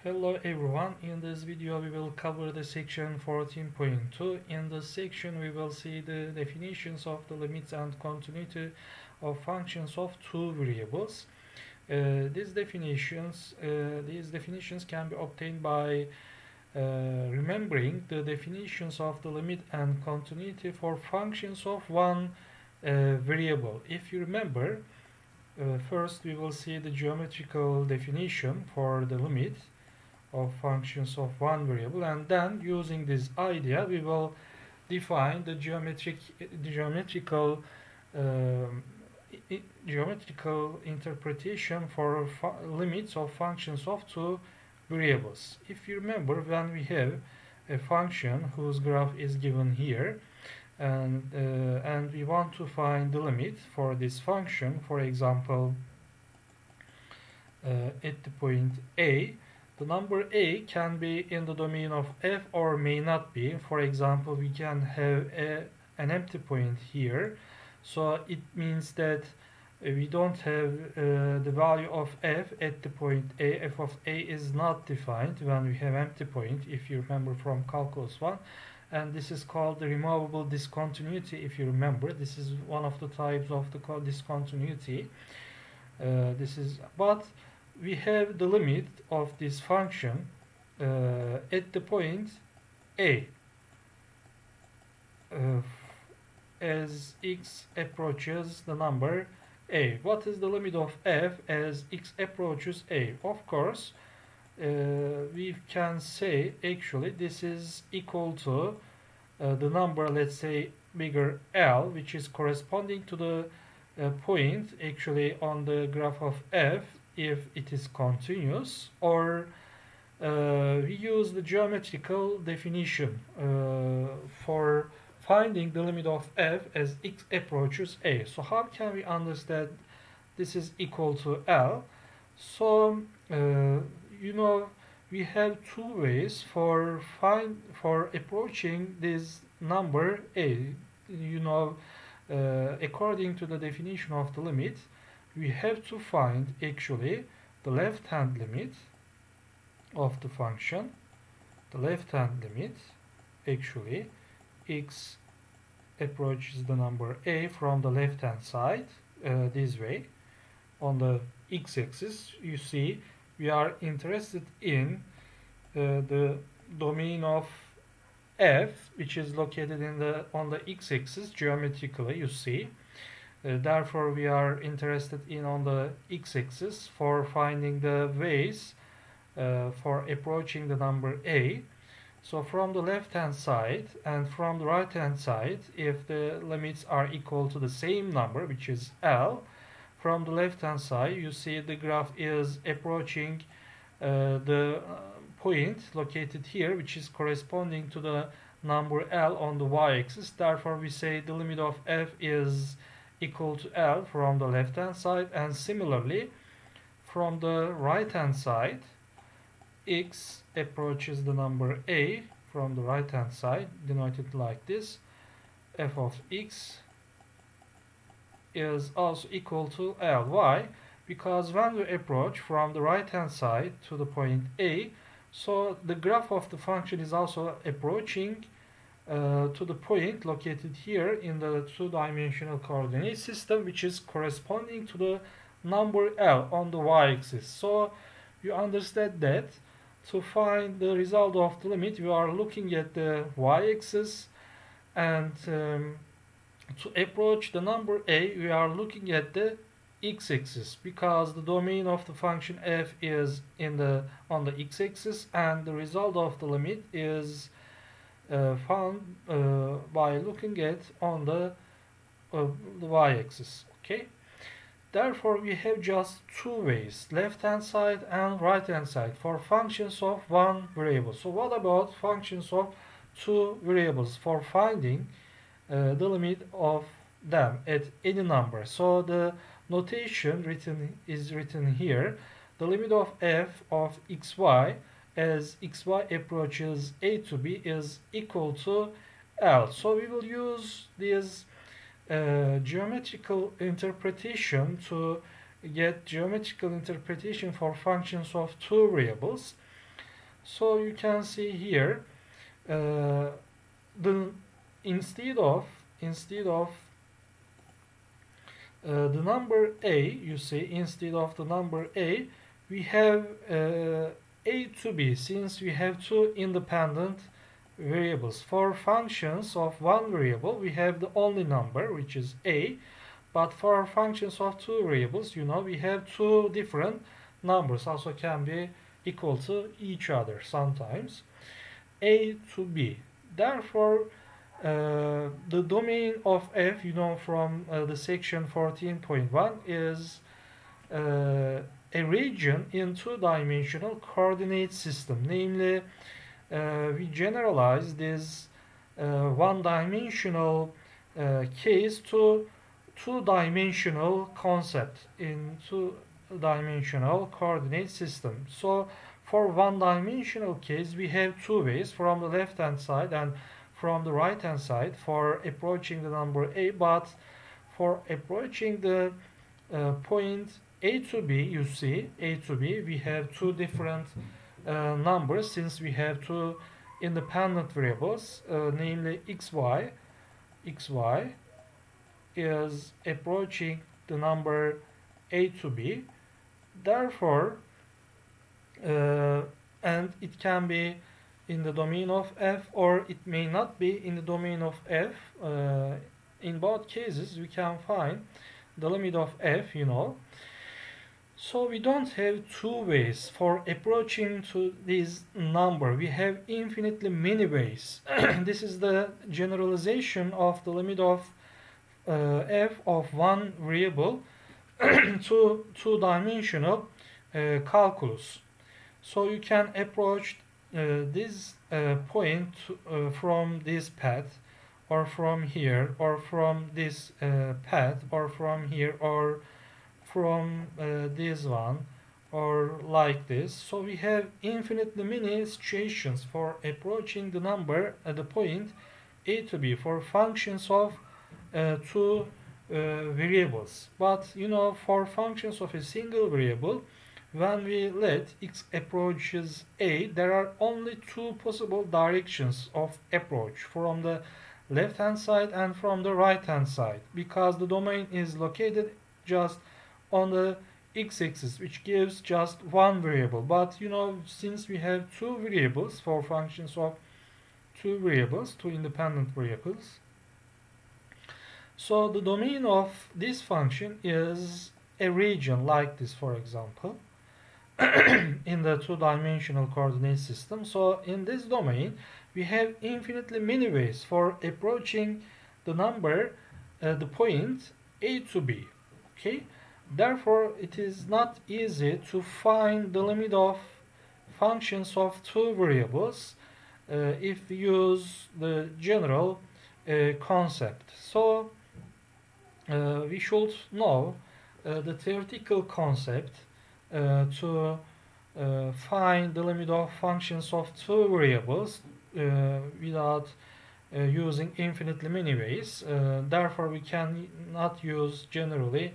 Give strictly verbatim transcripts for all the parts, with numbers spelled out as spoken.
Hello everyone, in this video we will cover the section fourteen point two. In this section we will see the definitions of the limits and continuity of functions of two variables. Uh, these definitions uh, these definitions can be obtained by uh, remembering the definitions of the limit and continuity for functions of one uh, variable. If you remember, uh, first we will see the geometrical definition for the limit of functions of one variable, and then using this idea we will define the geometric the geometrical um, I, geometrical interpretation for limits of functions of two variables. If you remember, when we have a function whose graph is given here, and uh, and we want to find the limit for this function, for example uh, at the point A, the number A can be in the domain of f or may not be. For example, we can have a, an empty point here, so it means that we don't have uh, the value of f at the point A. F of A is not defined when we have empty point, if you remember from calculus one, and this is called the removable discontinuity. If you remember, this is one of the types of the discontinuity. Uh, this is but we have the limit of this function uh, at the point A uh, as x approaches the number A. What is the limit of f as x approaches A? Of course, uh, we can say actually this is equal to uh, the number, let's say bigger L, which is corresponding to the uh, point actually on the graph of f, if it is continuous, or uh, we use the geometrical definition uh, for finding the limit of f as x approaches A. So how can we understand this is equal to L? So uh, you know, we have two ways for find for approaching this number A. You know, uh, according to the definition of the limit, we have to find actually the left hand limit of the function. The left hand limit actually x approaches the number A from the left hand side uh, this way. On the x-axis, you see we are interested in uh, the domain of f, which is located in the on the x-axis geometrically, you see. Uh, therefore, we are interested in on the x-axis for finding the ways uh, for approaching the number A. So from the left-hand side and from the right-hand side, if the limits are equal to the same number, which is L, from the left-hand side, you see the graph is approaching uh, the point located here, which is corresponding to the number L on the y-axis. Therefore, we say the limit of f is equal to L from the left hand side, and similarly from the right hand side, x approaches the number A from the right hand side, denoted like this. F of x is also equal to L. Why? Because when we approach from the right hand side to the point A, so the graph of the function is also approaching Uh, to the point located here in the two-dimensional coordinate system, which is corresponding to the number L on the y-axis. So you understand that to find the result of the limit, we are looking at the y-axis, and um, to approach the number A, we are looking at the x-axis, because the domain of the function f is in the on the x-axis, and the result of the limit is Uh, found uh, by looking at on the, uh, the y-axis. Okay, therefore we have just two ways, left hand side and right hand side, for functions of one variable. So what about functions of two variables for finding uh, the limit of them at any number? So the notation written is written here. The limit of f of xy as xy approaches A to B is equal to L. So we will use this uh, geometrical interpretation to get geometrical interpretation for functions of two variables. So you can see here uh, the instead of instead of uh, the number a, you see, instead of the number a, we have uh, a to b, since we have two independent variables. For functions of one variable, we have the only number, which is a, but for functions of two variables, you know, we have two different numbers, also can be equal to each other sometimes. A to b. Therefore, uh, the domain of f, you know, from uh, the section fourteen point one is uh, a region in two-dimensional coordinate system. Namely, uh, we generalize this uh, one-dimensional uh, case to two-dimensional concept in two-dimensional coordinate system. So for one-dimensional case, we have two ways, from the left-hand side and from the right-hand side, for approaching the number a. But for approaching the uh, point a to b, you see, a to b, we have two different uh, numbers, since we have two independent variables, uh, namely xy. xy is approaching the number a to b. Therefore, uh, and it can be in the domain of f, or it may not be in the domain of f. Uh, in both cases, we can find the limit of f, you know. So we don't have two ways for approaching to this number. We have infinitely many ways. This is the generalization of the limit of uh, f of one variable to two-dimensional uh, calculus. So you can approach uh, this uh, point uh, from this path, or from here, or from this uh, path, or from here, or from uh, this one, or like this. So we have infinitely many situations for approaching the number at the point a to b for functions of uh, two uh, variables. But you know, for functions of a single variable, when we let x approaches a, there are only two possible directions of approach, from the left hand side and from the right hand side, because the domain is located just on the x-axis, which gives just one variable. But you know, since we have two variables for functions of two variables, two independent variables, so the domain of this function is a region like this, for example, in the two-dimensional coordinate system. So in this domain, we have infinitely many ways for approaching the number, uh, the point a to b. Okay. Therefore, it is not easy to find the limit of functions of two variables uh, if we use the general uh, concept. So uh, we should know uh, the theoretical concept uh, to uh, find the limit of functions of two variables uh, without uh, using infinitely many ways. Uh, therefore, we cannot use generally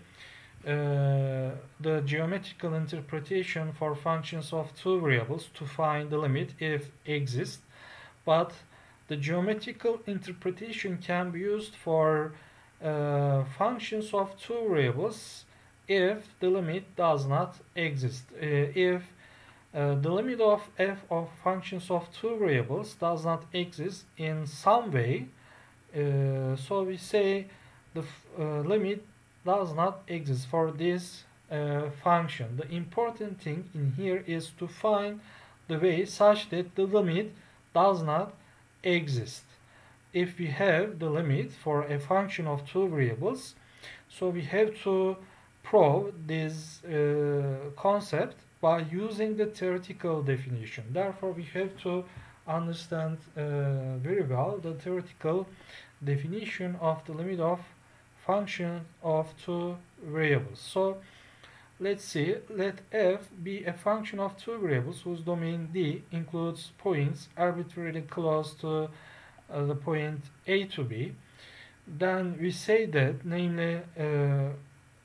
Uh, the geometrical interpretation for functions of two variables to find the limit if exists, but the geometrical interpretation can be used for uh, functions of two variables if the limit does not exist. Uh, if uh, the limit of f of functions of two variables does not exist in some way, uh, so we say the uh, limit does not exist for this uh, function. The important thing in here is to find the way such that the limit does not exist. If we have the limit for a function of two variables, so we have to prove this uh, concept by using the theoretical definition. Therefore, we have to understand uh, very well the theoretical definition of the limit of function of two variables. So let's see, let f be a function of two variables whose domain D includes points arbitrarily close to uh, the point a to b. Then we say that, namely, uh,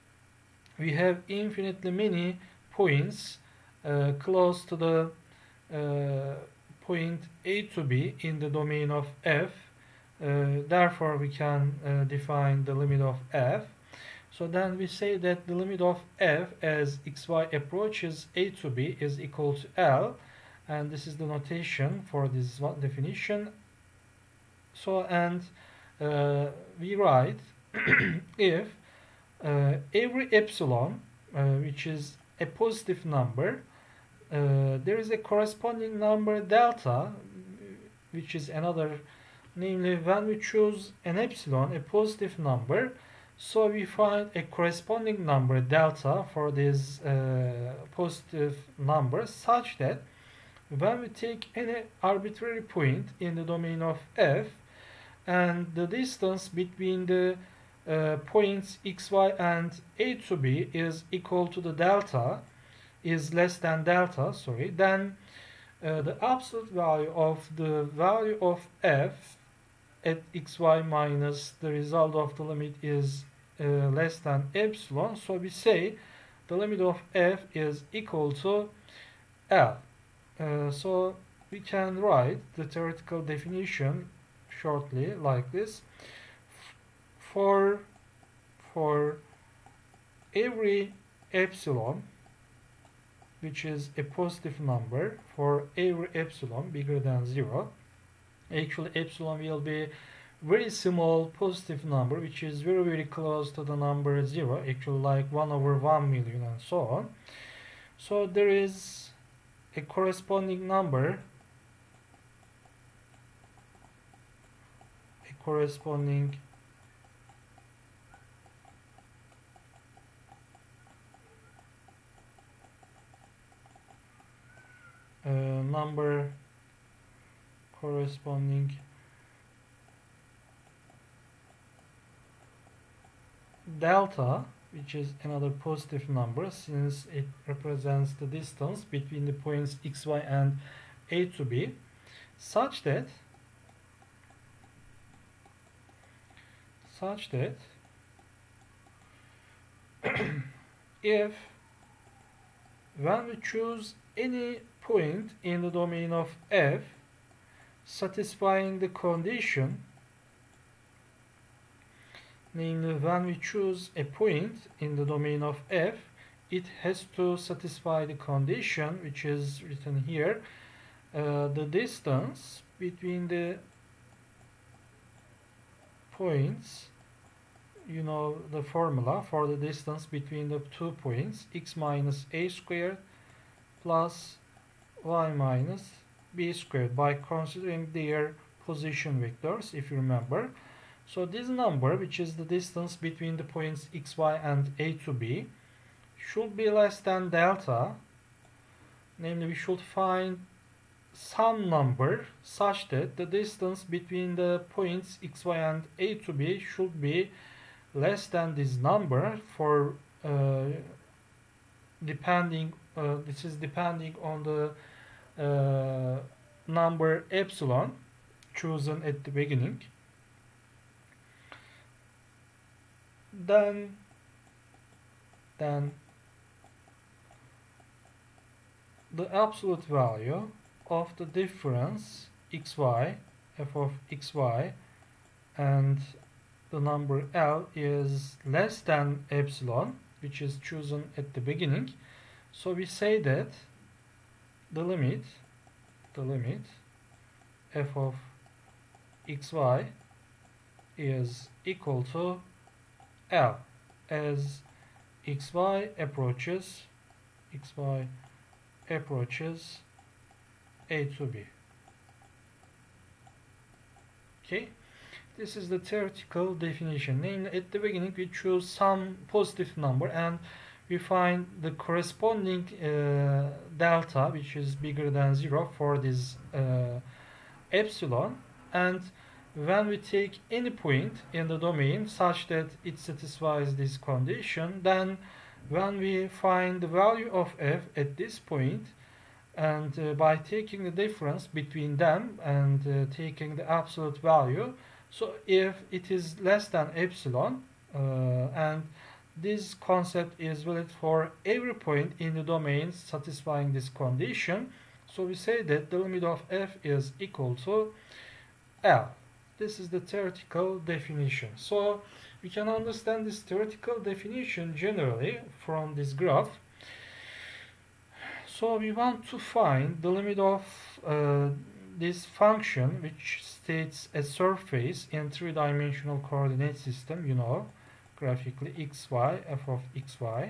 we have infinitely many points uh, close to the uh, point A to B in the domain of f. Uh, therefore, we can uh, define the limit of f. So then we say that the limit of f as xy approaches A to B is equal to L, and this is the notation for this definition. So and uh, we write if uh, every epsilon, uh, which is a positive number, uh, there is a corresponding number delta, which is another, namely when we choose an epsilon, a positive number, so we find a corresponding number delta for this uh, positive number, such that when we take any arbitrary point in the domain of f, and the distance between the uh, points xy and A to B is equal to the delta, is less than delta, sorry, then uh, the absolute value of the value of f at xy minus the result of the limit is uh, less than epsilon. So we say the limit of f is equal to L. Uh, so we can write the theoretical definition shortly like this. For, for every epsilon, which is a positive number, for every epsilon bigger than zero, actually epsilon will be very small positive number, which is very very close to the number zero, actually like one over one million and so on. So there is a corresponding number, a corresponding uh, number corresponding delta, which is another positive number since it represents the distance between the points xy and A to B, such that such that if when we choose any point in the domain of f satisfying the condition, namely when we choose a point in the domain of f, it has to satisfy the condition which is written here. Uh, the distance between the points, you know the formula for the distance between the two points, x minus a squared plus y minus b squared, by considering their position vectors, if you remember. So this number, which is the distance between the points xy and A to B, should be less than delta. Namely, we should find some number such that the distance between the points xy and A to B should be less than this number, for uh, depending uh, this is depending on the uh, number epsilon chosen at the beginning. Then, then the absolute value of the difference xy, f of xy, and the number L is less than epsilon, which is chosen at the beginning. So we say that the limit, the limit f of xy is equal to L as xy approaches xy approaches A to B. Okay, this is the theoretical definition. Namely, at the beginning we choose some positive number and we find the corresponding uh, delta, which is bigger than zero for this uh, epsilon, and when we take any point in the domain such that it satisfies this condition, then when we find the value of f at this point, and uh, by taking the difference between them and uh, taking the absolute value, so if it is less than epsilon, uh, and this concept is valid for every point in the domain satisfying this condition, So we say that the limit of f is equal to L. This is the theoretical definition. So we can understand this theoretical definition generally from this graph. So we want to find the limit of uh, this function, which states a surface in three-dimensional coordinate system, you know, graphically xy, f of xy.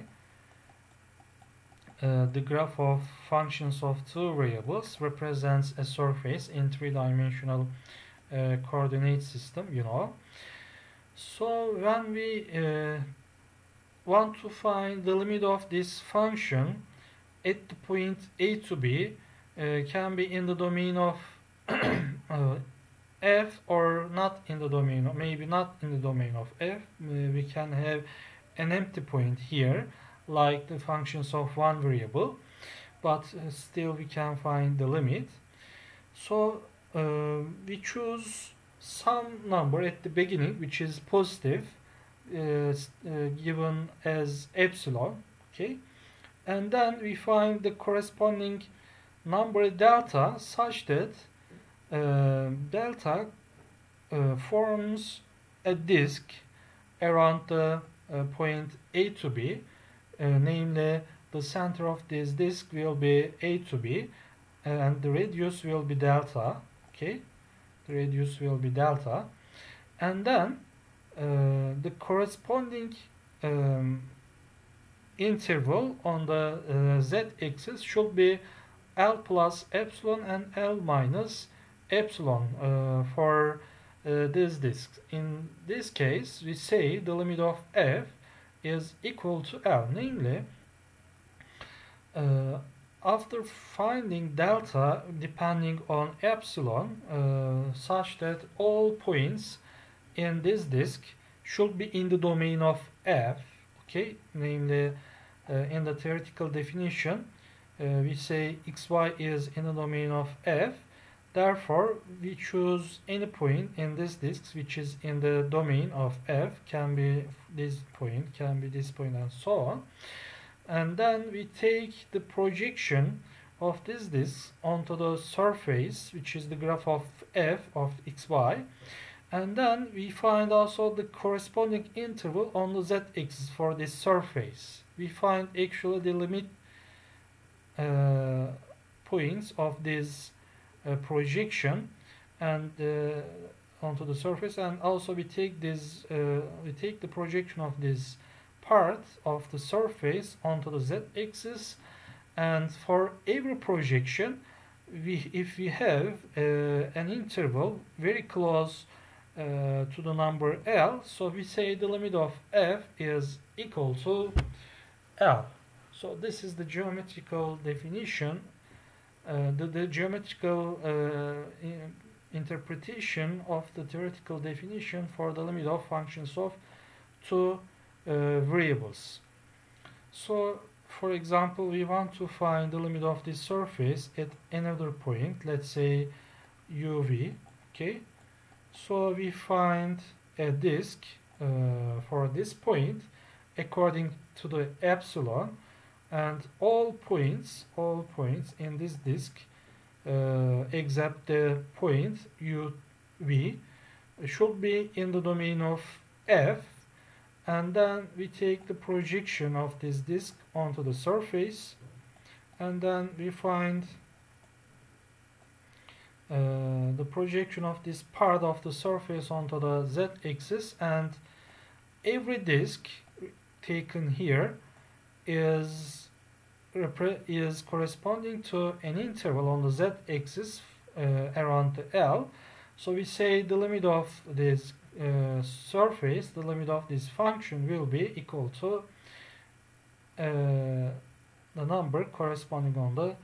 Uh, the graph of functions of two variables represents a surface in three-dimensional uh, coordinate system, you know. So when we uh, want to find the limit of this function at the point a to b, uh, can be in the domain of uh, f or not in the domain of, maybe not in the domain of f. Uh, we can have an empty point here, like the functions of one variable, but uh, still we can find the limit. So uh, we choose some number at the beginning which is positive, uh, uh, given as epsilon, okay, and then we find the corresponding number delta such that uh, delta uh, forms a disk around the uh, point a to b. Uh, namely, the center of this disk will be a to b, and the radius will be delta. Okay, the radius will be delta, and then uh, the corresponding um, interval on the uh, z-axis should be L plus epsilon and L minus epsilon uh, for uh, this disk. In this case, we say the limit of f is equal to L, namely uh, after finding delta depending on epsilon, uh, such that all points in this disk should be in the domain of f, okay, namely uh, in the theoretical definition uh, we say xy is in the domain of f. Therefore, we choose any point in this disk which is in the domain of f, can be this point, can be this point, and so on. And then we take the projection of this disk onto the surface, which is the graph of f of xy. And then we find also the corresponding interval on the z-axis for this surface. We find actually the limit uh, points of this Uh, projection and uh, onto the surface, and also we take this uh, we take the projection of this part of the surface onto the z-axis, and for every projection we if we have uh, an interval very close uh, to the number L, so we say the limit of f is equal to L. So this is the geometrical definition. Uh, the, the geometrical uh, in interpretation of the theoretical definition for the limit of functions of two uh, variables. So, for example, we want to find the limit of this surface at another point, let's say U V, okay? So we find a disk uh, for this point according to the epsilon, and all points, all points in this disk, uh, except the point U V, should be in the domain of f, and then we take the projection of this disk onto the surface, and then we find uh, the projection of this part of the surface onto the z-axis, and every disk taken here is is corresponding to an interval on the z-axis uh, around the L. So we say the limit of this uh, surface, the limit of this function will be equal to uh, the number corresponding on the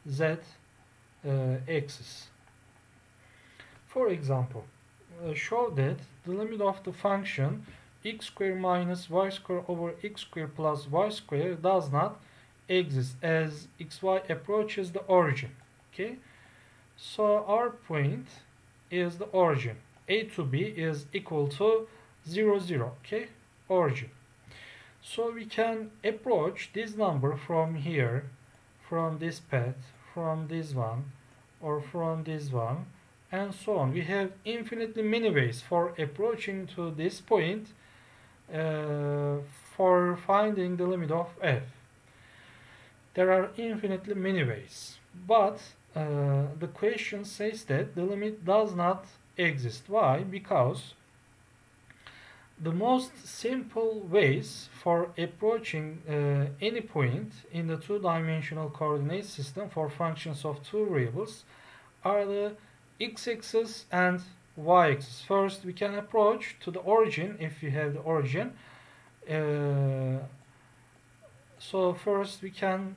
z-axis. Uh, For example, uh, show that the limit of the function x squared minus y squared over x squared plus y squared does not exist as xy approaches the origin. Okay, so our point is the origin. A to b is equal to zero, zero. Okay, origin. So we can approach this number from here, from this path, from this one, or from this one, and so on. We have infinitely many ways for approaching to this point uh, for finding the limit of f. There are infinitely many ways, but uh, the question says that the limit does not exist. Why? Because the most simple ways for approaching uh, any point in the two-dimensional coordinate system for functions of two variables are the x-axis and y-axis. First, we can approach to the origin if we have the origin. Uh, so first we can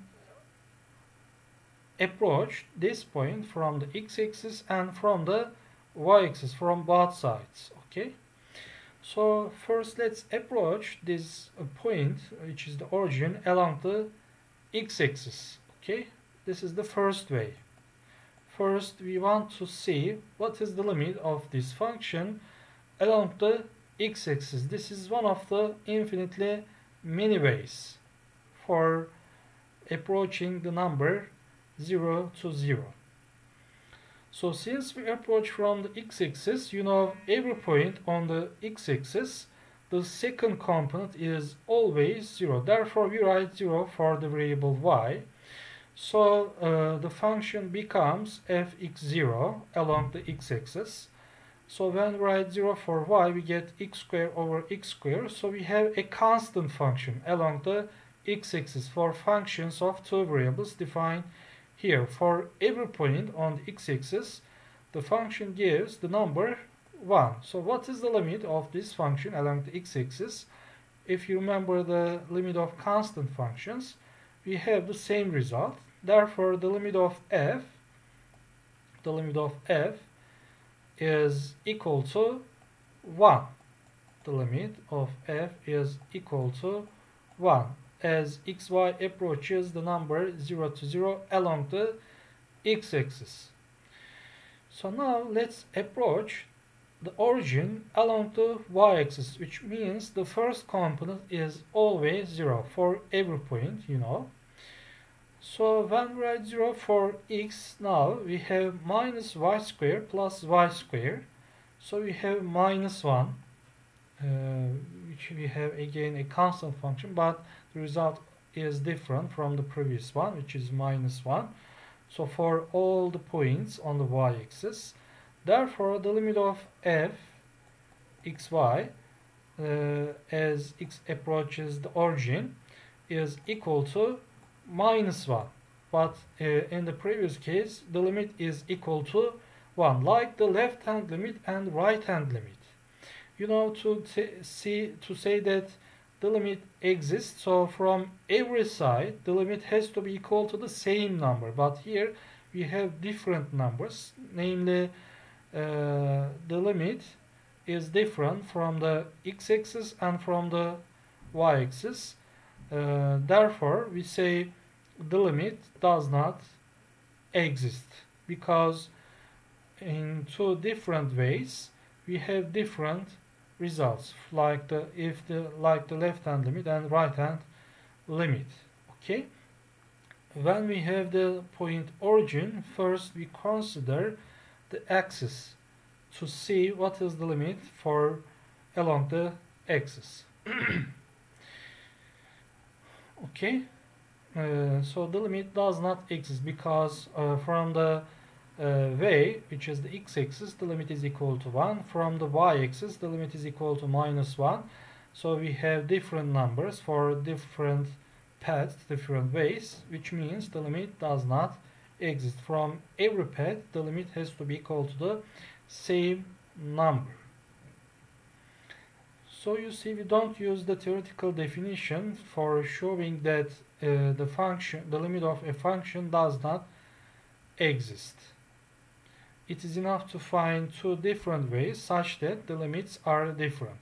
approach this point from the x-axis and from the y-axis, from both sides. Okay. So first let's approach this point, which is the origin, along the x-axis. Okay, this is the first way. First we want to see what is the limit of this function along the x-axis. This is one of the infinitely many ways for approaching the number zero to zero. So since we approach from the x-axis, you know every point on the x-axis, the second component is always zero. Therefore, we write zero for the variable y. So uh, the function becomes f x zero along the x-axis. So when we write zero for y, we get x squared over x squared. So we have a constant function along the x-axis for functions of two variables defined here. For every point on the x-axis, the function gives the number one. So what is the limit of this function along the x-axis? If you remember the limit of constant functions, we have the same result. Therefore, the limit of f, the limit of f is equal to one. The limit of f is equal to one. As xy approaches the number zero to zero along the x-axis. So now let's approach the origin along the y-axis, which means the first component is always zero for every point, you know. So when we write zero for x, now we have minus y squared plus y squared. So we have minus one, uh, which we have again a constant function, but the result is different from the previous one, which is minus one. So for all the points on the y-axis, therefore the limit of f xy uh, as x approaches the origin is equal to minus one. But uh, in the previous case, the limit is equal to one, like the left hand limit and right hand limit. You know, to see to say that the limit exists, so from every side the limit has to be equal to the same number. But here we have different numbers, namely uh, the limit is different from the x-axis and from the y-axis. Uh, therefore, we say the limit does not exist, because in two different ways we have different results, like the if the like the left hand limit and right hand limit. Okay, when we have the point origin, first we consider the axis to see what is the limit for along the axis. Okay, uh, so the limit does not exist because uh, from the Uh, way, which is the x-axis, the limit is equal to one. From the y-axis, the limit is equal to minus one. So we have different numbers for different paths, different ways, which means the limit does not exist. From every path, the limit has to be equal to the same number. So you see, we don't use the theoretical definition for showing that uh, the function, the limit of a function does not exist. It is enough to find two different ways such that the limits are different.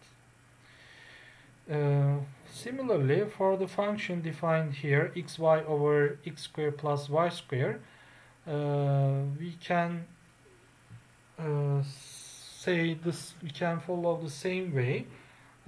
Uh, similarly, for the function defined here, xy over x squared plus y squared, uh, we can uh, say this. We can follow the same way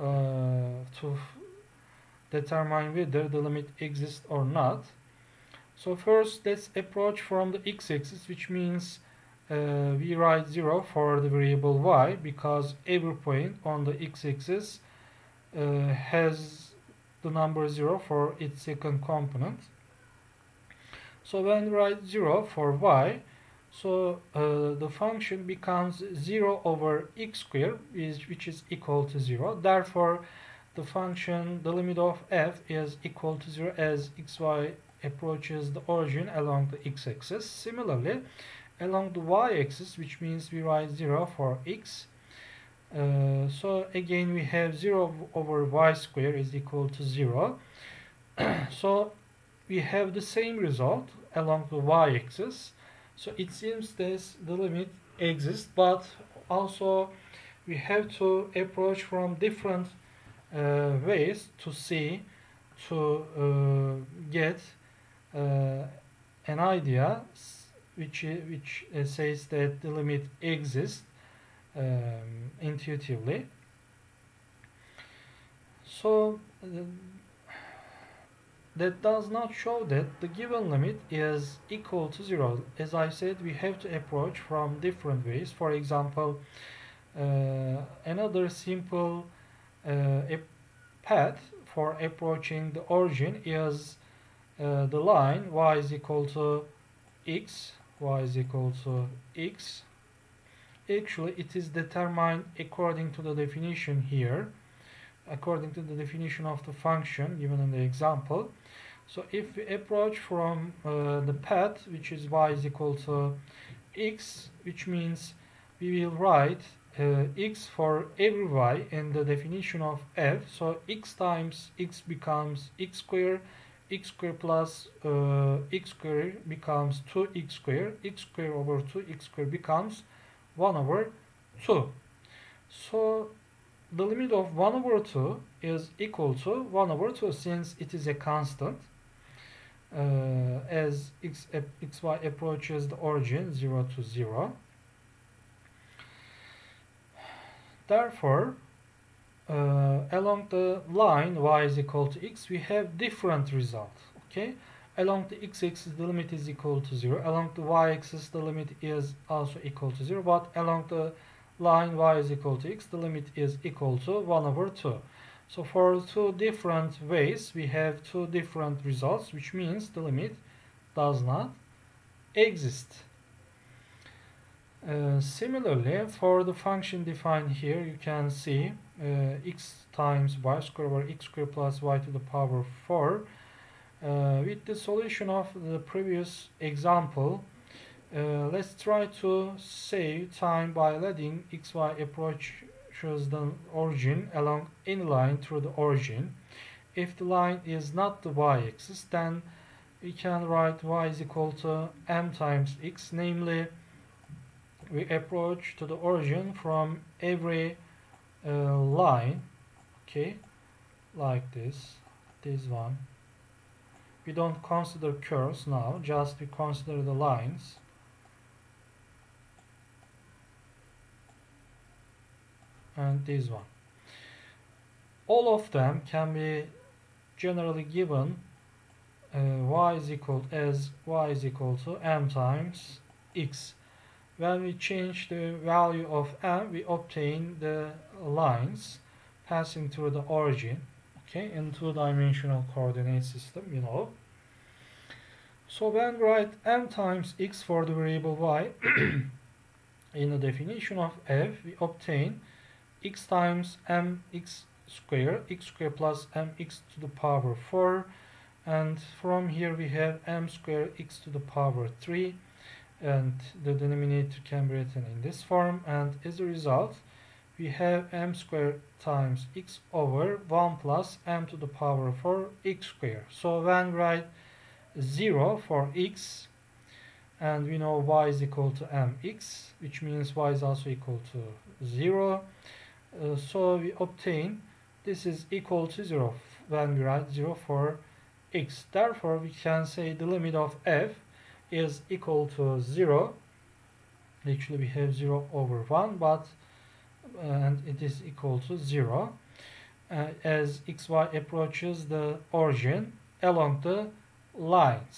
uh, to determine whether the limit exists or not. So first let's approach from the x-axis, which means uh, we write zero for the variable y, because every point on the x-axis uh, has the number zero for its second component. So when we write zero for y, so uh, the function becomes zero over x squared, is, which is equal to zero. Therefore, the function, the limit of f is equal to zero as xy approaches the origin along the x-axis. Similarly, along the y-axis, which means we write zero for x, uh, so again we have zero over y squared is equal to zero. So we have the same result along the y-axis. So it seems that the limit exists, but also we have to approach from different uh, ways to see, to uh, get uh, an idea which which uh, says that the limit exists um, intuitively. So uh, that does not show that the given limit is equal to zero. As I said, we have to approach from different ways. For example, uh, another simple uh, path for approaching the origin is uh, the line y is equal to x, y is equal to x. Actually, it is determined according to the definition here, according to the definition of the function given in the example. So if we approach from uh, the path which is y is equal to x, which means we will write uh, x for every y in the definition of f. So x times x becomes x squared, x squared plus uh, x squared becomes two x squared, x squared over two x squared becomes one over two. So the limit of one over two is equal to one over two, since it is a constant uh, as x, xy approaches the origin zero to zero. Therefore, uh, along the line y is equal to x, we have different results. Okay, along the x-axis the limit is equal to zero, along the y-axis the limit is also equal to zero, but along the line y is equal to x, the limit is equal to one over two. So for two different ways, we have two different results, which means the limit does not exist. Uh, similarly, for the function defined here, you can see uh, x times y squared over x squared plus y to the power four. Uh, with the solution of the previous example, Uh, let's try to save time by letting xy approaches the origin along any line through the origin. If the line is not the y-axis, then we can write y is equal to m times x, namely we approach to the origin from every uh, line, okay, like this, this one. We don't consider curves now, just we consider the lines. And this one. All of them can be generally given uh, y is equal as y is equal to m times x. When we change the value of m, we obtain the lines passing through the origin, okay, in two-dimensional coordinate system, you know. So when we write m times x for the variable y in the definition of f, we obtain x times mx squared, x squared plus mx to the power four, and from here we have m squared x to the power three, and the denominator can be written in this form, and as a result we have m squared times x over one plus m to the power four x squared. So when we write zero for x, and we know y is equal to mx, which means y is also equal to zero. Uh, so we obtain this is equal to zero when we write zero for x. Therefore, we can say the limit of f is equal to zero. Actually, we have zero over one, but uh, and it is equal to zero uh, as xy approaches the origin along the lines.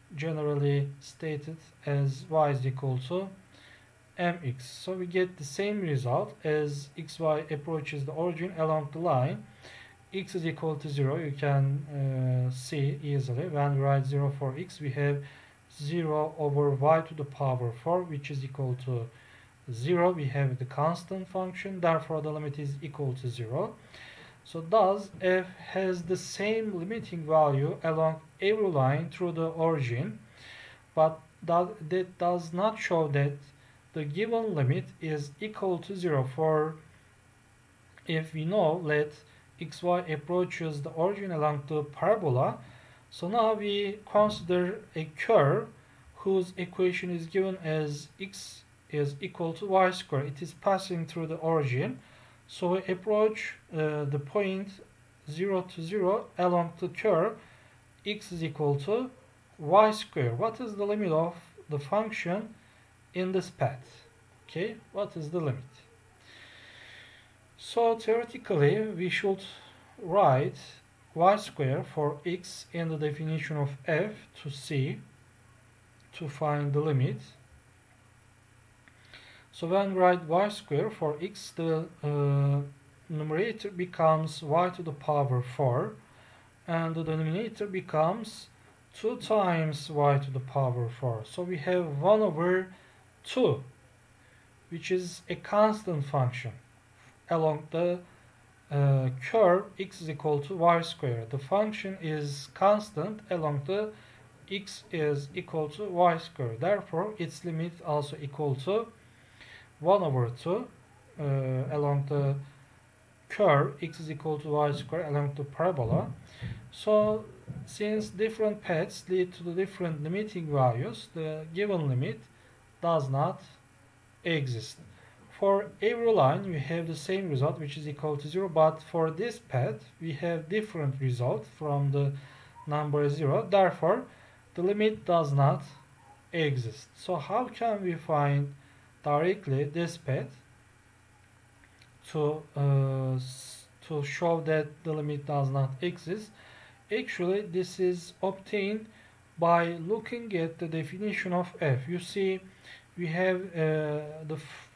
generally stated as y is equal to mx. So we get the same result as xy approaches the origin along the line. X is equal to zero. You can uh, see easily when we write zero for x, we have zero over y to the power four, which is equal to zero. We have the constant function, therefore the limit is equal to zero. So thus f has the same limiting value along every line through the origin, but that, that does not show that the given limit is equal to zero. For if we know that xy approaches the origin along the parabola, so now we consider a curve whose equation is given as x is equal to y squared. It is passing through the origin, so we approach uh, the point zero to zero along the curve x is equal to y squared. What is the limit of the function in this path? Okay, what is the limit? So theoretically we should write y squared for x in the definition of f to see to find the limit. So when we write y squared for x, the uh, numerator becomes y to the power four and the denominator becomes two times y to the power four. So we have one over two, which is a constant function along the uh, curve x is equal to y squared. The function is constant along the x is equal to y squared. Therefore, its limit also equal to one over two uh, along the curve x is equal to y squared along the parabola. So, since different paths lead to the different limiting values, the given limit does not exist. For every line we have the same result, which is equal to zero, but for this path we have different result from the number zero. Therefore, the limit does not exist. So how can we find directly this path to uh, to show that the limit does not exist? Actually, this is obtained by looking at the definition of f. You see, we have uh, the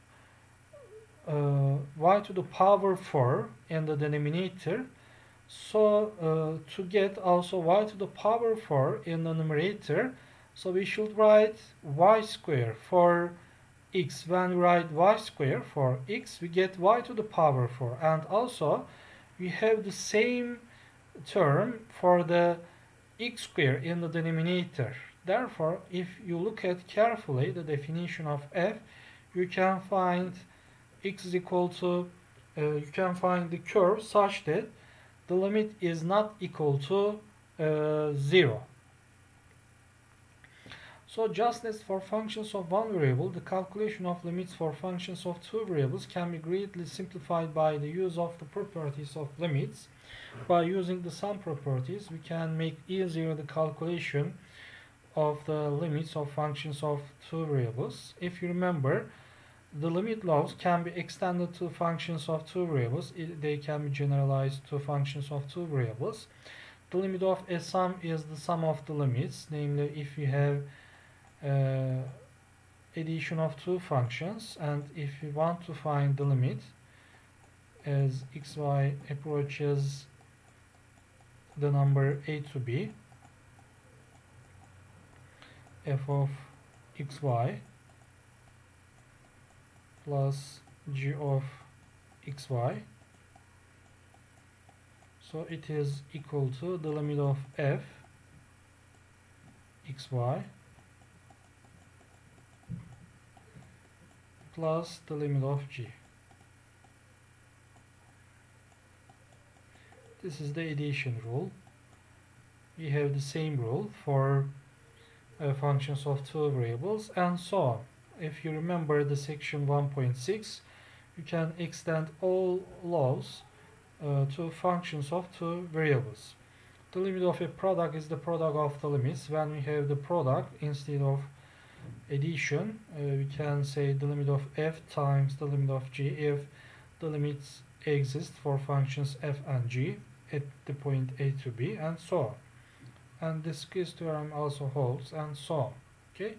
uh, y to the power four in the denominator. So uh, to get also y to the power four in the numerator, so we should write y squared for x. When we write y squared for x, we get y to the power four, and also we have the same term for the x squared in the denominator. Therefore, if you look at carefully the definition of f, you can find x is equal to uh, you can find the curve such that the limit is not equal to uh, zero. So just as for functions of one variable, the calculation of limits for functions of two variables can be greatly simplified by the use of the properties of limits. By using the sum properties, we can make easier the calculation of the limits of functions of two variables. If you remember, the limit laws can be extended to functions of two variables. It, they can be generalized to functions of two variables. The limit of a sum is the sum of the limits. Namely, if you have uh, addition of two functions, and if you want to find the limit as xy approaches the number a to b, f of xy plus g of xy, so it is equal to the limit of f xy plus the limit of g. This is the addition rule. We have the same rule for uh, functions of two variables, and so on. If you remember the section one point six, you can extend all laws uh, to functions of two variables. The limit of a product is the product of the limits. When we have the product instead of addition, uh, we can say the limit of f times the limit of g if the limits exist for functions f and g at the point a to b, and so on. and the squeeze theorem also holds, and so on. Okay.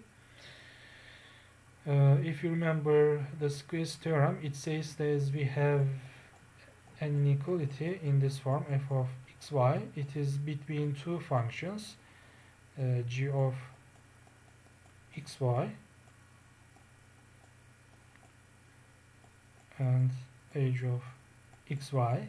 Uh, if you remember the squeeze theorem, it says that we have an inequality in this form f of xy. It is between two functions, uh, g of xy and h of xy.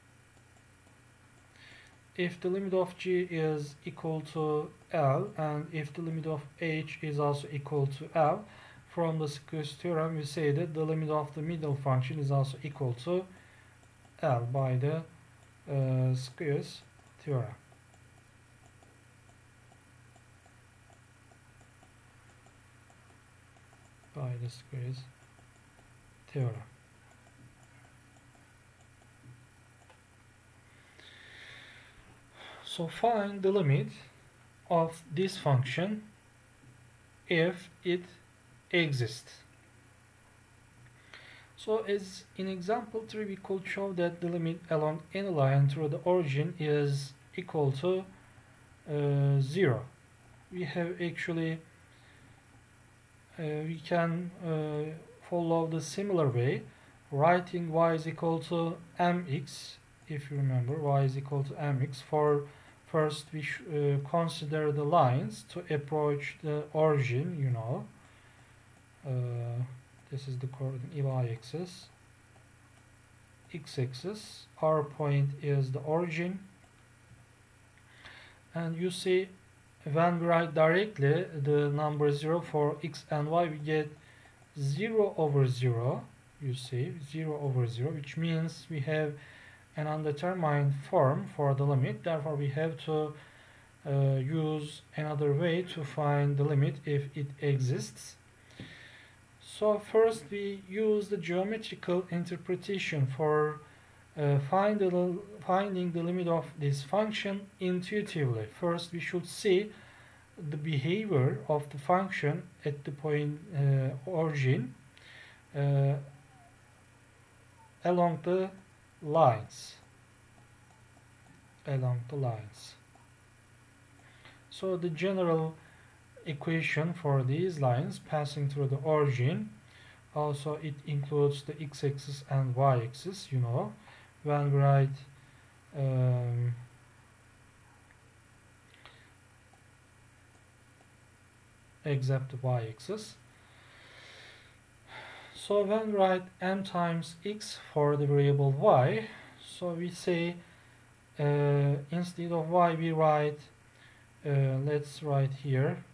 If the limit of g is equal to L and if the limit of h is also equal to L, from the squeeze theorem we say that the limit of the middle function is also equal to L by the uh, squeeze theorem. By the squeeze theorem. So find the limit of this function if it exists. So as in example three, we could show that the limit along any line through the origin is equal to uh, zero. We have actually uh, we can uh, follow the similar way, writing y is equal to mx. If you remember, y is equal to mx. For first we sh uh, consider the lines to approach the origin, you know. Uh, this is the coordinate y-axis, x-axis. Our point is the origin, and you see when we write directly the number zero for x and y, we get zero over zero. You see zero over zero, which means we have an undetermined form for the limit. Therefore we have to uh, use another way to find the limit if it exists. So first we use the geometrical interpretation for uh, find the, finding the limit of this function intuitively. First we should see the behavior of the function at the point uh, origin uh, along the lines. Along the lines. So the general equation for these lines passing through the origin, also it includes the x-axis and y-axis, you know, when we write um, except the y-axis. So when we write m times x for the variable y, so we say uh, instead of y we write uh, let's write here.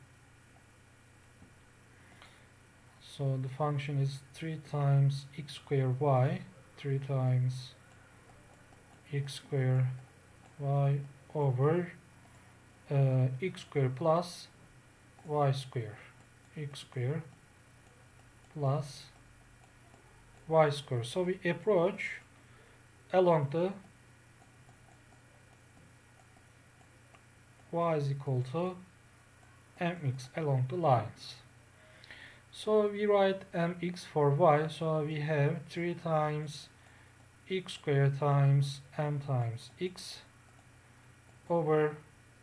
So the function is three times x squared y, three times x squared y over uh, x squared plus y squared, x squared plus y squared. So we approach along the y is equal to mx along the lines. So we write mx for y, so we have three times x squared times m times x over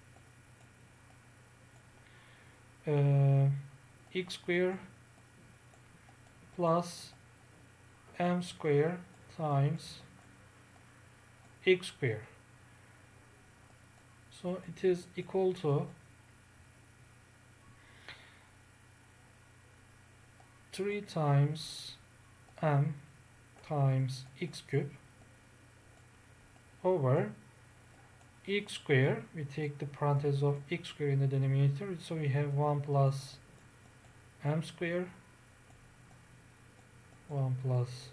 uh, x squared plus m squared times x squared. So it is equal to three times m times x cubed over x squared. We take the parenthesis of x squared in the denominator, so we have one plus m squared, one plus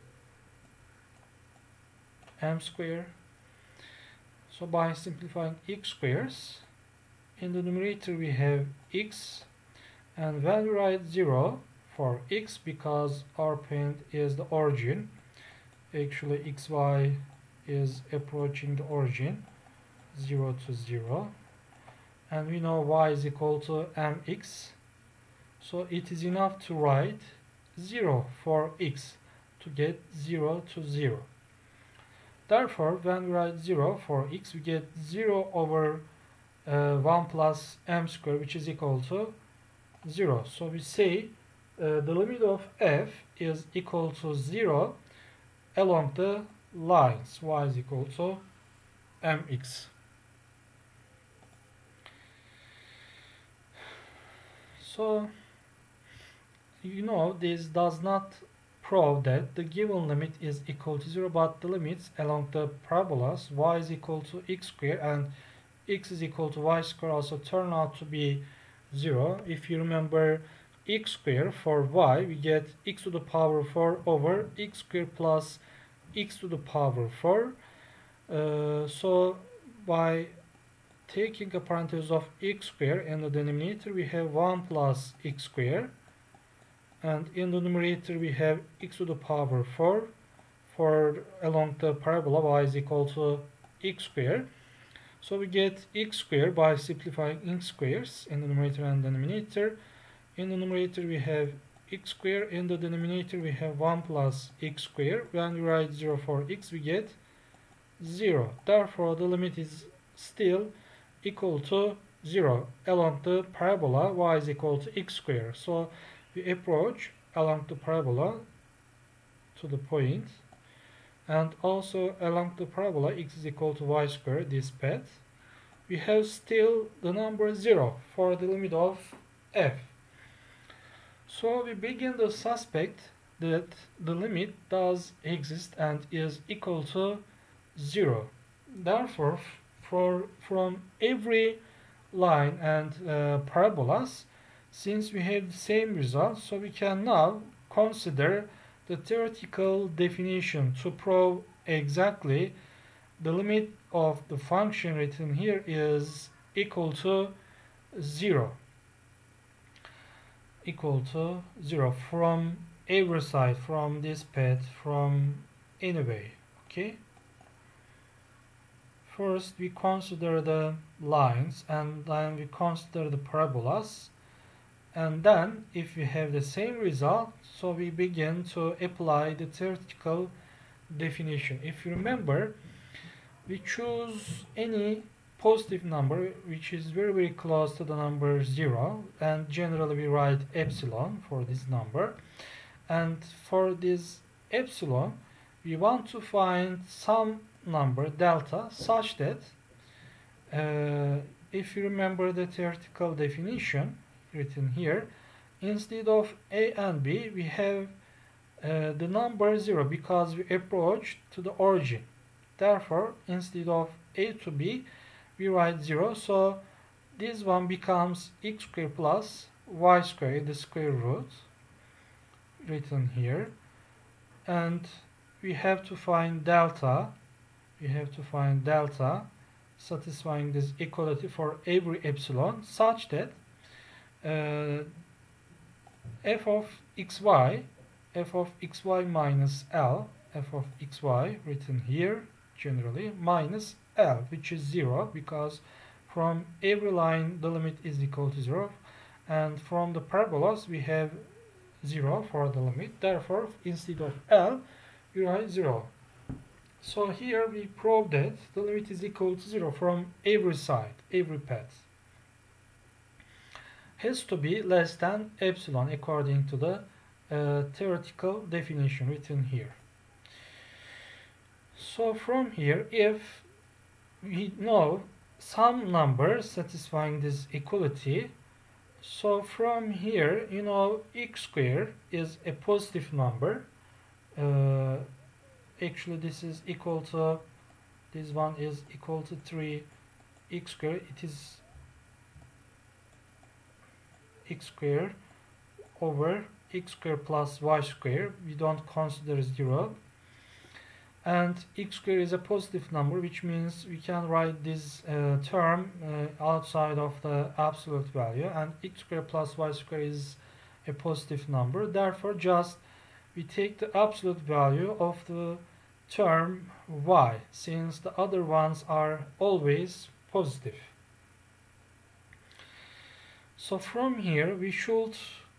m squared. So by simplifying x squares, in the numerator we have x, and when we write zero for x, because our point is the origin, actually xy is approaching the origin, zero to zero, and we know y is equal to mx, so it is enough to write zero for x to get zero to zero. Therefore when we write zero for x, we get zero over uh, one plus m square, which is equal to zero. So we say uh, the limit of f is equal to zero along the lines y is equal to mx. So you know this does not prove that the given limit is equal to zero, but the limits along the parabolas y is equal to x square and x is equal to y square also turn out to be zero. If you remember x square for y, we get x to the power four over x square plus x to the power four. Uh, so by taking a parenthesis of x square in the denominator, we have one plus x square, and in the numerator we have x to the power four for along the parabola y is equal to x square. So we get x square by simplifying x squares in the numerator and denominator. In the numerator we have x square, in the denominator we have one plus x square. When we write zero for x, we get zero. Therefore the limit is still equal to zero along the parabola y is equal to x square. So we approach along the parabola to the point, and also along the parabola x is equal to y square, this path. We have still the number zero for the limit of f. So we begin to suspect that the limit does exist and is equal to zero. Therefore, for from every line and uh, parabolas, since we have the same result, so we can now consider the theoretical definition to prove exactly the limit of the function written here is equal to zero. Equal to zero from every side, from this path, from any way. Okay. First we consider the lines, and then we consider the parabolas, and then if we have the same result, so we begin to apply the theoretical definition. If you remember, we choose any positive number which is very very close to the number zero, and generally we write epsilon for this number. And for this epsilon we want to find some number delta such that uh, if you remember the theoretical definition written here, instead of a and b we have uh, the number zero because we approach to the origin. Therefore instead of a to b we write zero, so this one becomes x squared plus y squared, the square root written here, and we have to find delta. We have to find delta satisfying this equality for every epsilon such that uh, f of xy, f of xy minus L, f of xy written here generally minus L, which is zero because from every line the limit is equal to zero, and from the parabolas we have zero for the limit. Therefore instead of L we write zero. So here we prove that the limit is equal to zero from every side, every path. Has to be less than epsilon according to the uh, theoretical definition written here. So from here, if we know some number satisfying this equality, so from here, you know, x squared is a positive number. Uh, actually this is equal to, this one is equal to three x squared. It is x squared over x squared plus y squared. We don't consider zero, and x squared is a positive number, which means we can write this uh, term uh, outside of the absolute value, and x squared plus y squared is a positive number. Therefore just we take the absolute value of the term y, since the other ones are always positive. So from here we should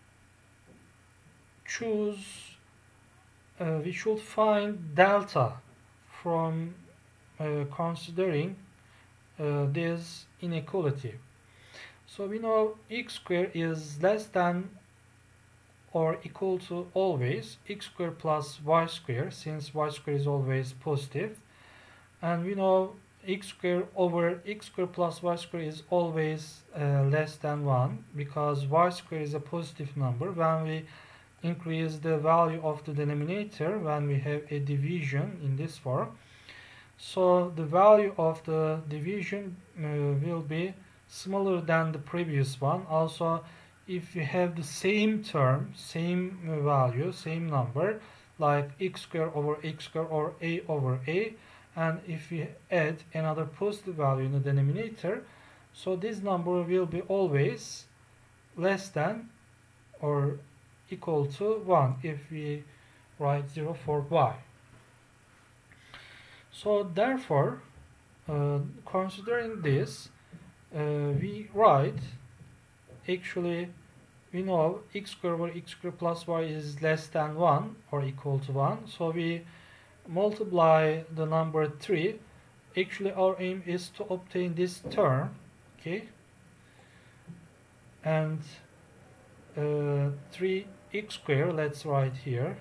choose, uh, we should find delta from uh, considering uh, this inequality. So we know x squared is less than or equal to always x squared plus y squared, since y squared is always positive, and we know x squared over x squared plus y squared is always uh, less than one, because y squared is a positive number. When we increase the value of the denominator, when we have a division in this form, so the value of the division uh, will be smaller than the previous one. Also, if you have the same term, same value, same number, like x squared over x squared or a over a, and if we add another positive value in the denominator, so this number will be always less than or equal to one if we write zero for y. So therefore, uh, considering this, uh, we write, actually we know x squared over x squared plus y is less than one or equal to one, so we multiply the number three. Actually our aim is to obtain this term, okay, and uh, three x squared, let's write here.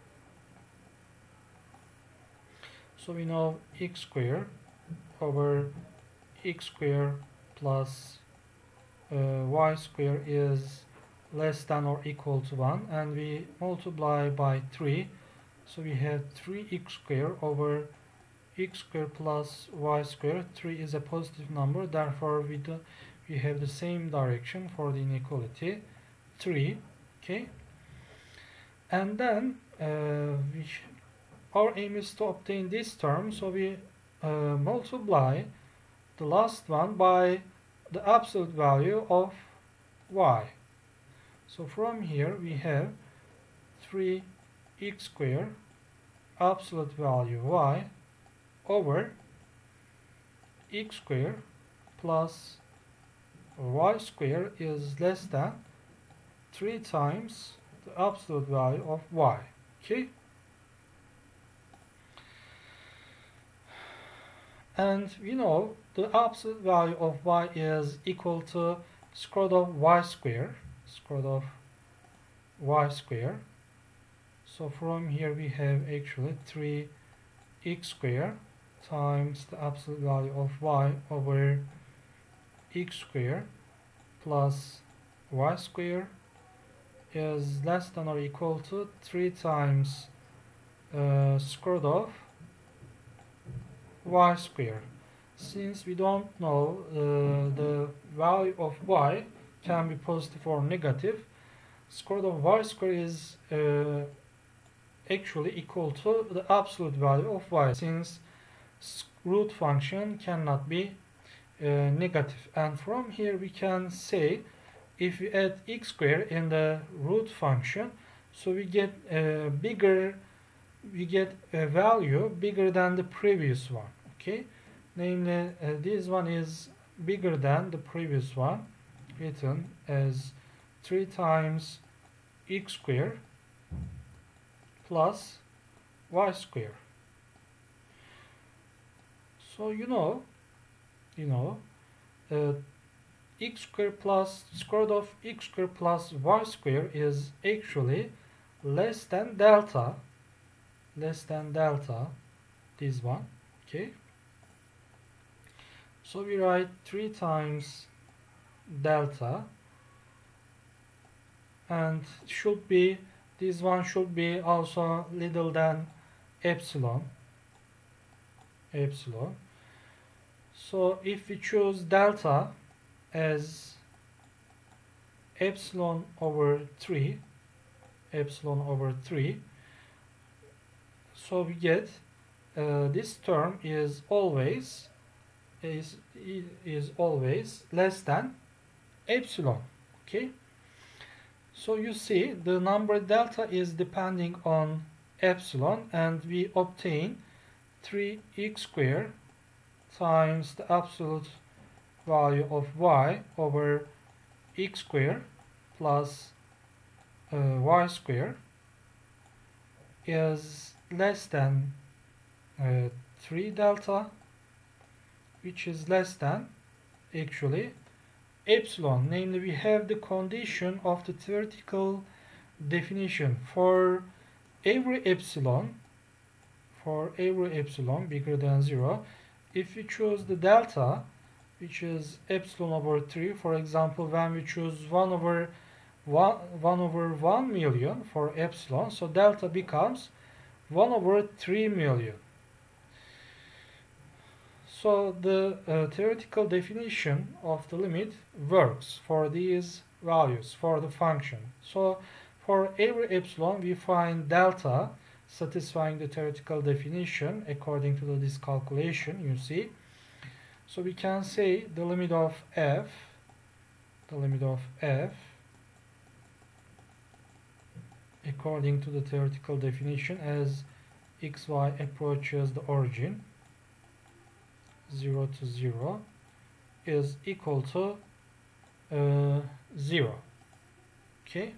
So we know x squared over x squared plus uh, y squared is less than or equal to one, and we multiply by three, so we have three x squared over x squared plus y squared. three is a positive number, therefore we do we have the same direction for the inequality, three, okay. And then uh, we our aim is to obtain this term, so we uh, multiply the last one by the absolute value of y. So from here we have three x squared absolute value y over x squared plus y squared is less than three times the absolute value of y, okay. And we know the absolute value of y is equal to square root of y squared, square root of y squared. So from here we have actually three x squared times the absolute value of y over x squared plus y squared is less than or equal to three times uh, square root of y squared. Since we don't know uh, the value of y can be positive or negative, square root of y squared is uh, actually equal to the absolute value of y, since root function cannot be uh, negative. And from here we can say, if we add x squared in the root function, so we get a bigger we get a value bigger than the previous one, okay. Namely, uh, this one is bigger than the previous one, written as three times x squared plus y squared. So you know, you know, uh, x squared plus square root of x squared plus y squared is actually less than delta, less than delta, this one, okay. So we write three times delta, and should be this one should be also little than epsilon, epsilon. So if we choose delta as epsilon over three, epsilon over three, so we get uh, this term is always is is always less than epsilon, okay. So you see the number delta is depending on epsilon, and we obtain three x squared times the absolute value of y over x squared plus uh, y squared is less than uh, three delta, which is less than actually epsilon. Namely, we have the condition of the theoretical definition for every epsilon, for every epsilon bigger than zero. If we choose the delta, which is epsilon over three, for example, when we choose one over one, one over one million for epsilon, so delta becomes one over three million. So the uh, theoretical definition of the limit works for these values, for the function. So for every epsilon, we find delta satisfying the theoretical definition according to the, this calculation, you see. So we can say the limit of f, the limit of f, according to the theoretical definition as xy approaches the origin, zero to zero, is equal to uh, zero. Okay.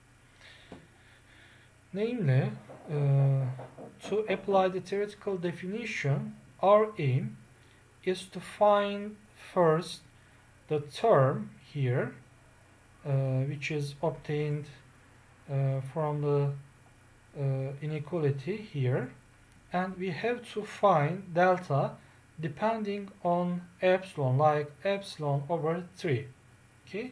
Namely, uh, to apply the theoretical definition, our aim is to find first the term here, uh, which is obtained uh, from the uh, inequality here, and we have to find delta depending on epsilon, like epsilon over three. Okay.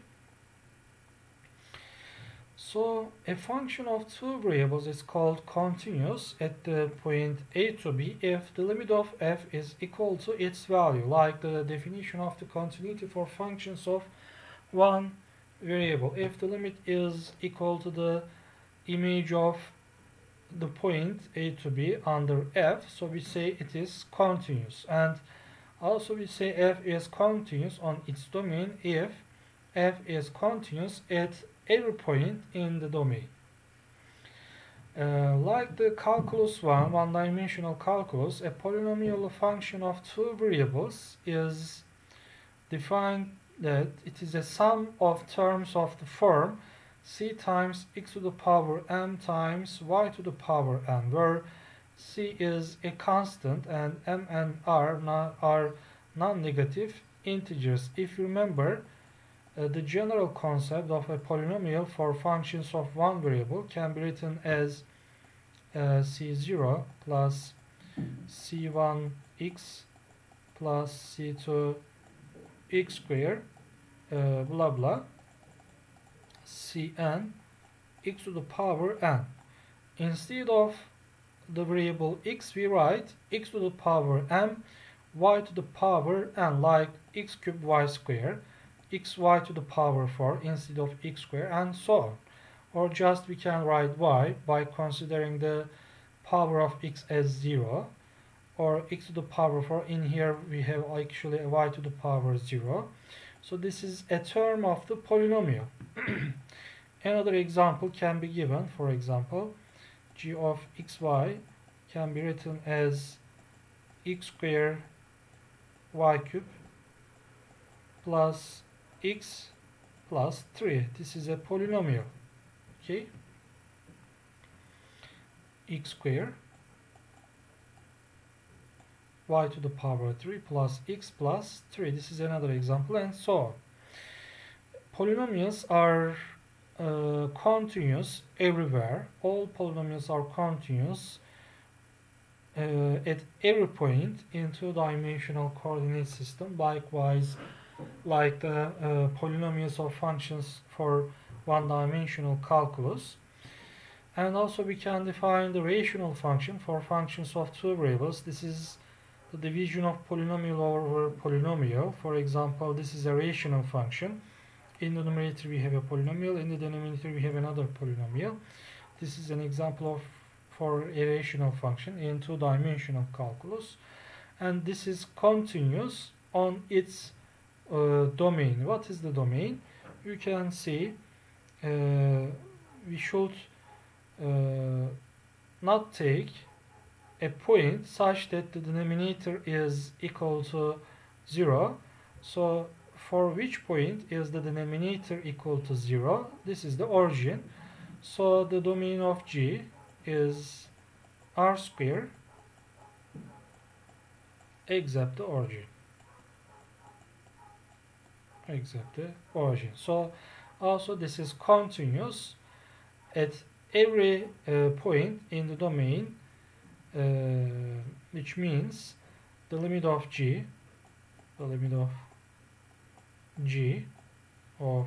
So a function of two variables is called continuous at the point a to b if the limit of f is equal to its value, like the definition of the continuity for functions of one variable. If the limit is equal to the image of the point a to b under f, so we say it is continuous. And also we say f is continuous on its domain if f is continuous at every point in the domain. Uh, like the calculus one, one-dimensional calculus, a polynomial function of two variables is defined that it is a sum of terms of the form c times x to the power m times y to the power n, where c is a constant and m and r are non-negative integers. If you remember, Uh, the general concept of a polynomial for functions of one variable can be written as uh, c zero plus c one x plus c two x squared uh, blah blah cn x to the power n. Instead of the variable x, we write x to the power m, y to the power n, like x cubed y squared, xy to the power four instead of x squared, and so on. Or just we can write y by considering the power of x as zero, or x to the power four. In here we have actually a y to the power zero. So this is a term of the polynomial. Another example can be given. For example, g of xy can be written as x squared y cubed plus x plus three. This is a polynomial. Okay. X squared y to the power three plus x plus three. This is another example, and so on. Polynomials are uh, continuous everywhere. All polynomials are continuous uh, at every point in two-dimensional coordinate system. Likewise, like the uh, polynomials of functions for one-dimensional calculus. And also we can define the rational function for functions of two variables. This is the division of polynomial over polynomial. For example, this is a rational function. In the numerator we have a polynomial, in the denominator we have another polynomial. This is an example of for a rational function in two-dimensional calculus. And this is continuous on its Uh, domain. What is the domain? You can see uh, we should uh, not take a point such that the denominator is equal to zero. So for which point is the denominator equal to zero? This is the origin. So the domain of G is r squared except the origin. except the origin. So also this is continuous at every uh, point in the domain, uh, which means the limit of g, the limit of g of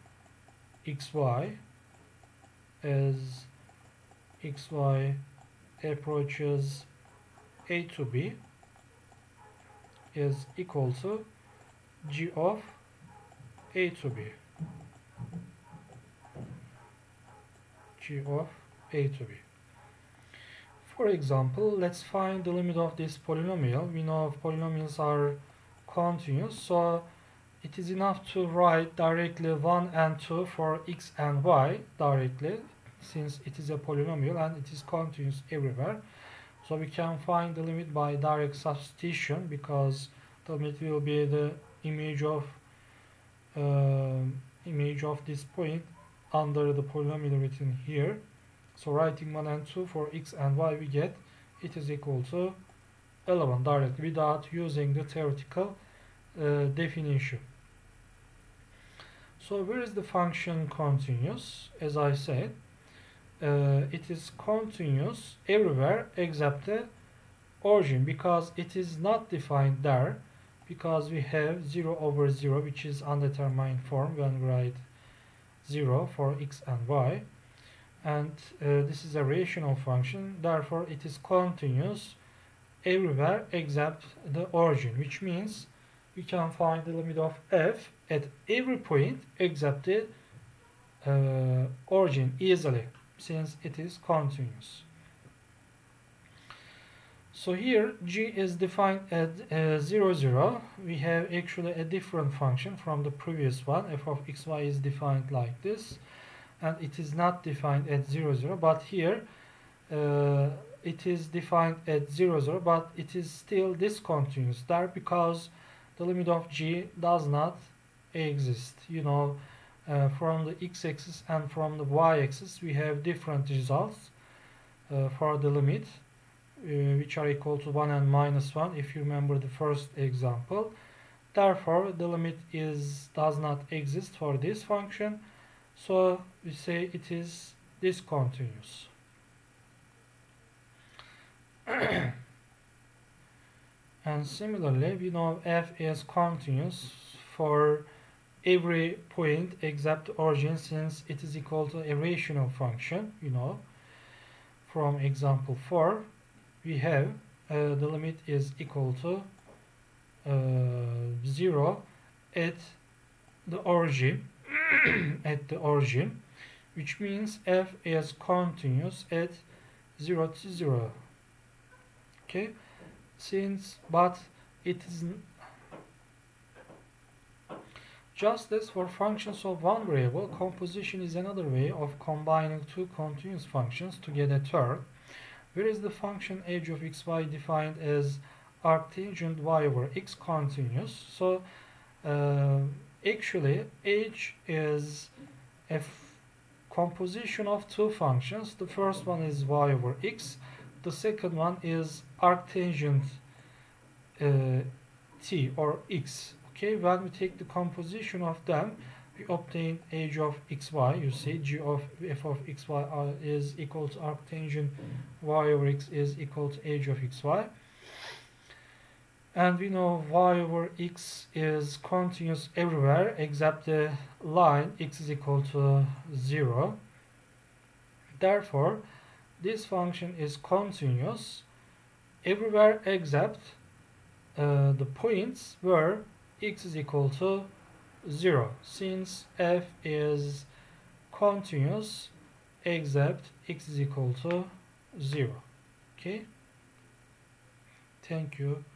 xy as xy approaches a to b is equal to g of a to b, g of a to b. For example, let's find the limit of this polynomial. We know polynomials are continuous, so it is enough to write directly one and two for x and y directly, since it is a polynomial and it is continuous everywhere. So we can find the limit by direct substitution, because the limit will be the image of uh, image of this point under the polynomial written here. So writing one and two for x and y, we get it is equal to eleven directly without using the theoretical uh, definition. So where is the function continuous? As I said, uh, it is continuous everywhere except the origin, because it is not defined there, because we have zero over zero, which is undetermined form when we write zero for x and y, and uh, this is a rational function. Therefore it is continuous everywhere except the origin, which means we can find the limit of f at every point except the uh, origin easily, since it is continuous. So here g is defined at uh, zero, zero. We have actually a different function from the previous one. F of xy is defined like this, and it is not defined at zero, zero, but here uh, it is defined at zero, zero, but it is still discontinuous there, because the limit of g does not exist. You know, uh, from the x-axis and from the y-axis we have different results uh, for the limit, uh, which are equal to one and minus one, if you remember the first example. Therefore the limit is does not exist for this function, so we say it is discontinuous. And similarly, we know f is continuous for every point except origin, since it is equal to a rational function. You know, from example four, we have uh, the limit is equal to uh, zero at the origin, at the origin, which means f is continuous at zero to zero. Okay. Since, but it is just as for functions of one variable, composition is another way of combining two continuous functions to get a third. Where is the function h of xy defined as arctangent y over x continuous? So uh, actually h is a composition of two functions. The first one is y over x. The second one is arctangent uh, t or x. Okay, when we take the composition of them, we obtain h of xy. You see, g of f of xy is equal to arctangent y over x is equal to h of xy. And we know y over x is continuous everywhere except the line x is equal to zero. Therefore, this function is continuous everywhere except uh, the points where x is equal to zero, since f is continuous except x is equal to zero. Okay, thank you.